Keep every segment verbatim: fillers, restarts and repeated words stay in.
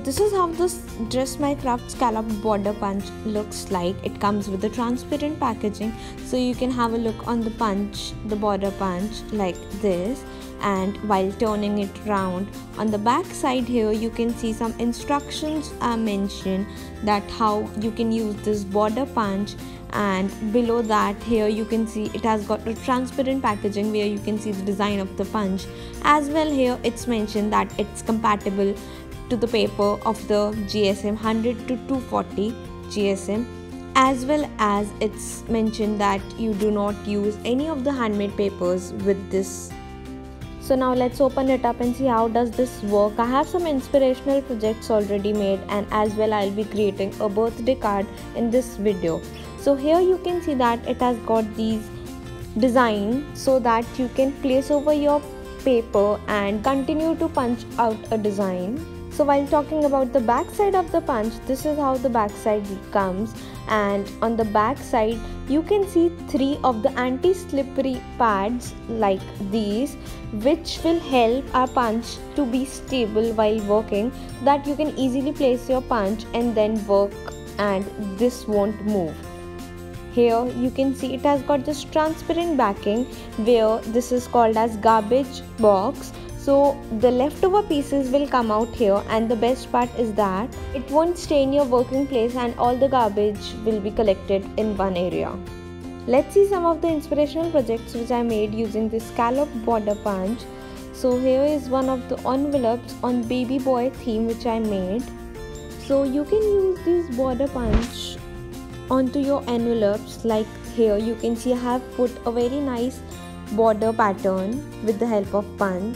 this is how this Dress My Craft scallop border punch looks like. It comes with a transparent packaging, so you can have a look on the punch, the border punch like this. And while turning it round, on the back side here you can see some instructions are mentioned that how you can use this border punch. And below that here you can see it has got a transparent packaging where you can see the design of the punch. As well, here it's mentioned that it's compatible to the paper of the G S M one hundred to two forty G S M, as well as it's mentioned that you do not use any of the handmade papers with this. So now let's open it up and see how does this work. I have some inspirational projects already made, and as well I'll be creating a birthday card in this video. So here you can see that it has got these designs so that you can place over your paper and continue to punch out a design. So while talking about the back side of the punch, this is how the back side comes, and on the back side you can see three of the anti-slippery pads like these, which will help our punch to be stable while working, so that you can easily place your punch and then work and this won't move. Here you can see it has got this transparent backing where this is called as garbage box. So the leftover pieces will come out here, and the best part is that it won't stay in your working place and all the garbage will be collected in one area. Let's see some of the inspirational projects which I made using this scallop border punch. So here is one of the envelopes on baby boy theme which I made. So you can use this border punch onto your envelopes. Like here you can see I have put a very nice border pattern with the help of punch.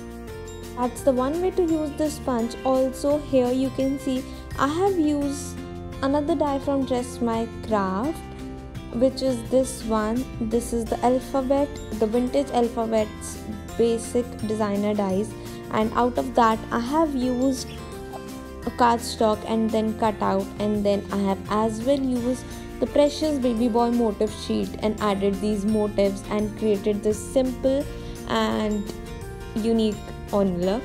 That's the one way to use this punch. Also here you can see I have used another die from Dress My Craft, which is this one. This is the alphabet, the vintage alphabets basic designer dies, and out of that I have used a cardstock and then cut out, and then I have as well used the precious baby boy motif sheet and added these motifs and created this simple and unique envelope.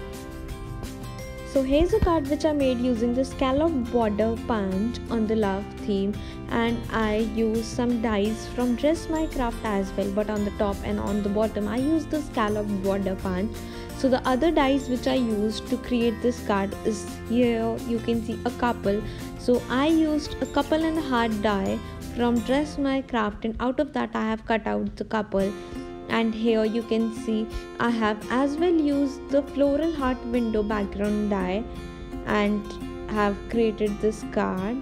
So here's a card which I made using the scallop border punch on the love theme, and I used some dies from Dress My Craft as well, but on the top and on the bottom I used the scallop border punch. So the other dies which I used to create this card is here you can see a couple. So I used a couple and a heart die from Dress My Craft, and out of that I have cut out the couple. And here you can see I have as well used the floral heart window background die and have created this card.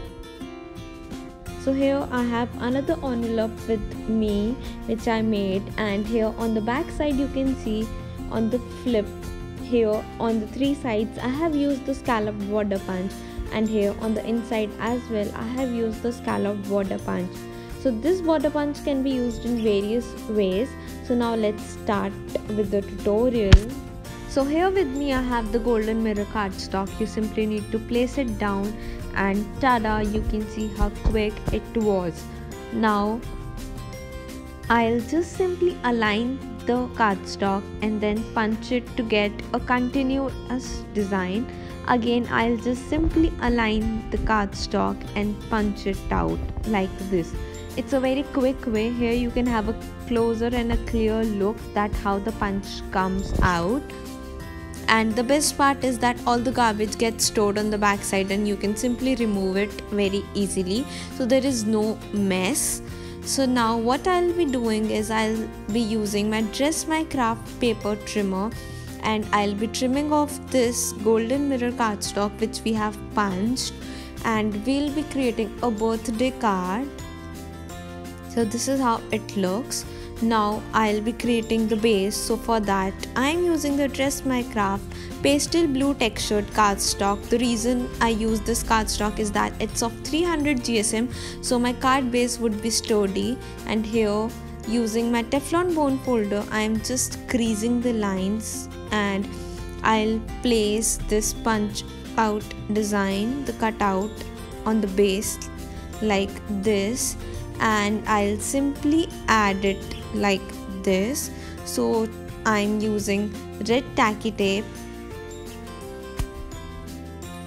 So here I have another envelope with me which I made, and here on the back side you can see on the flip here on the three sides I have used the scallop border punch, and here on the inside as well I have used the scallop border punch. So this border punch can be used in various ways. So now let's start with the tutorial. So here with me I have the golden mirror cardstock. You simply need to place it down, and tada, you can see how quick it was. Now I'll just simply align the cardstock and then punch it to get a continuous design. Again I'll just simply align the cardstock and punch it out like this. It's a very quick way. Here you can have a closer and a clear look that how the punch comes out. And the best part is that all the garbage gets stored on the back side and you can simply remove it very easily, so there is no mess. So now what I'll be doing is I'll be using my Dress My Craft paper trimmer, and I'll be trimming off this golden mirror cardstock which we have punched, and we'll be creating a birthday card. So this is how it looks. Now I'll be creating the base. So for that I'm using the Dress My Craft pastel blue textured cardstock. The reason I use this cardstock is that it's of three hundred G S M, so my card base would be sturdy. And here using my Teflon bone folder I'm just creasing the lines, and I'll place this punch out design, the cutout on the base like this, and I'll simply add it like this. So I'm using red tacky tape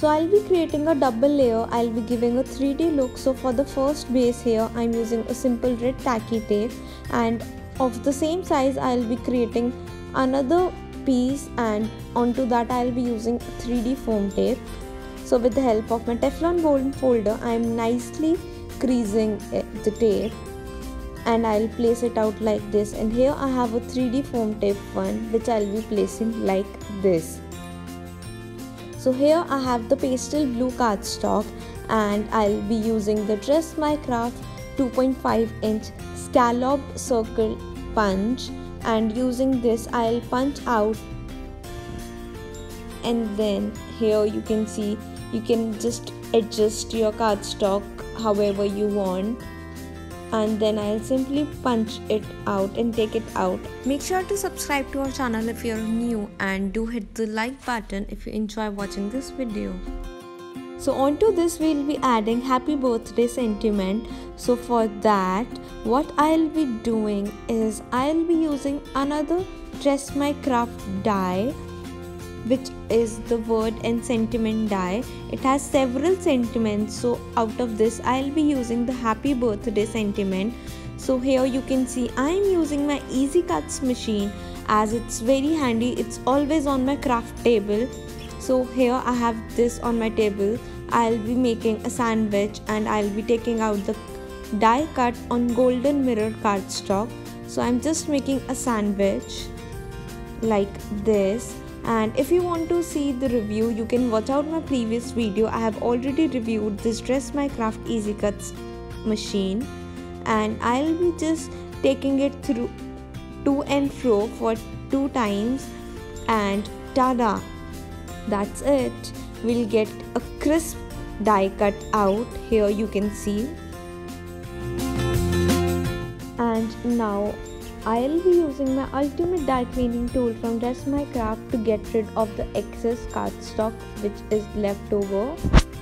So I'll be creating a double layer. I'll be giving a three D look. So for the first base here, I'm using a simple red tacky tape, and of the same size I'll be creating another piece, and onto that I'll be using three D foam tape. So with the help of my Teflon bond folder, I'm nicely creasing the tape, and I'll place it out like this. And here I have a three D foam tape one, which I'll be placing like this. So here I have the pastel blue cardstock, and I'll be using the Dress My Craft two point five inch scalloped circle punch, and using this I'll punch out, and then here you can see you can just adjust your cardstock however you want, and then I'll simply punch it out and take it out. Make sure to subscribe to our channel if you're new, and do hit the like button if you enjoy watching this video. So onto this we'll be adding happy birthday sentiment. So for that, what I'll be doing is I'll be using another Dress My Craft die, which is the word and sentiment die. It has several sentiments, so out of this I'll be using the happy birthday sentiment. So here you can see I'm using my Easy Cuts machine, as it's very handy. It's always on my craft table. So here I have this on my table. I'll be making a sandwich, and I'll be taking out the die cut on golden mirror cardstock. So I'm just making a sandwich like this. And if you want to see the review, you can watch out my previous video. I have already reviewed this Dress My Craft Easy Cuts machine, and I'll be just taking it through to and fro for two times, and tada, that's it. We'll get a crisp die cut out. Here you can see. And now I'll be using my ultimate die cleaning tool from Dress My Craft to get rid of the excess cardstock which is left over.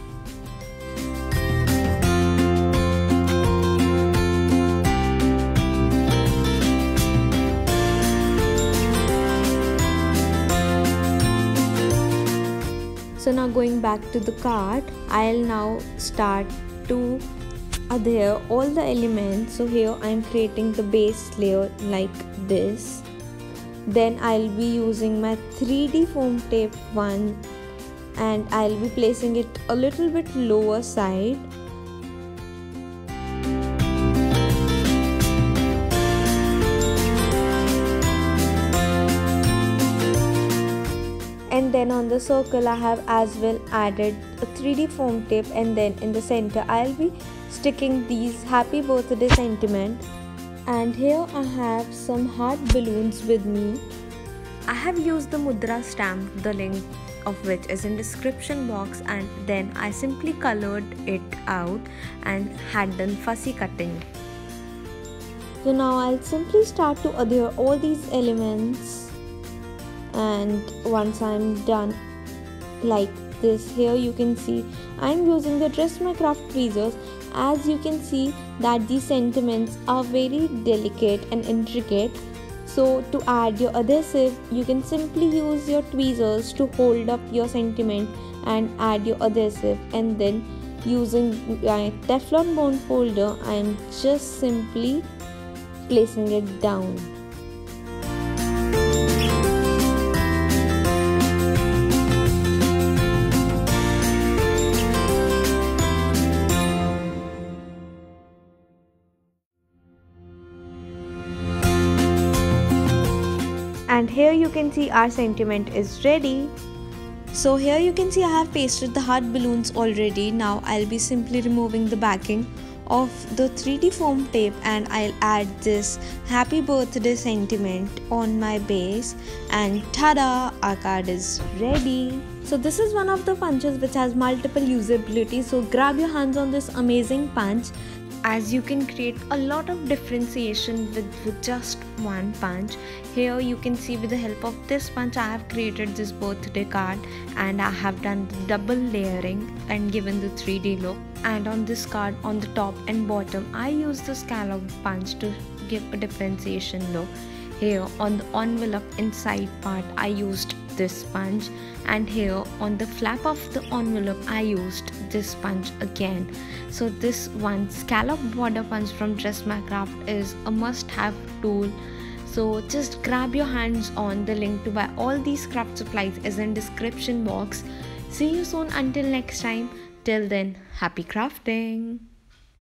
So now going back to the card, I'll now start to adhere all the elements. So here I'm creating the base layer like this. Then I'll be using my three D foam tape one, and I'll be placing it a little bit lower side. And then on the circle I have as well added a three D foam tape, and then in the center I'll be sticking these happy birthday sentiment. And here I have some heart balloons with me. I have used the Mudra stamp, the link of which is in description box, and then I simply colored it out and had done fussy cutting. So now I'll simply start to adhere all these elements, and once I'm done like this, here you can see I'm using the Dress My Craft tweezers. As you can see that these sentiments are very delicate and intricate. So to add your adhesive, you can simply use your tweezers to hold up your sentiment and add your adhesive, and then using my Teflon bond folder I'm just simply placing it down. And here you can see our sentiment is ready. So here you can see I have pasted the heart balloons already. Now I'll be simply removing the backing of the three D foam tape, and I'll add this happy birthday sentiment on my base, and tada, our card is ready. So this is one of the punches which has multiple usability. So grab your hands on this amazing punch, as you can create a lot of differentiation with, with just one punch. Here you can see with the help of this punch I have created this birthday card, and I have done the double layering and given the three D look. And on this card, on the top and bottom, I use the scallop punch to give a differentiation look. Here on the envelope inside part I used this sponge, and here on the flap of the envelope I used this sponge again. So this one scallop border punch from Dress My Craft is a must-have tool. So just grab your hands on. The link to buy all these craft supplies is in description box. See you soon until next time. Till then, happy crafting.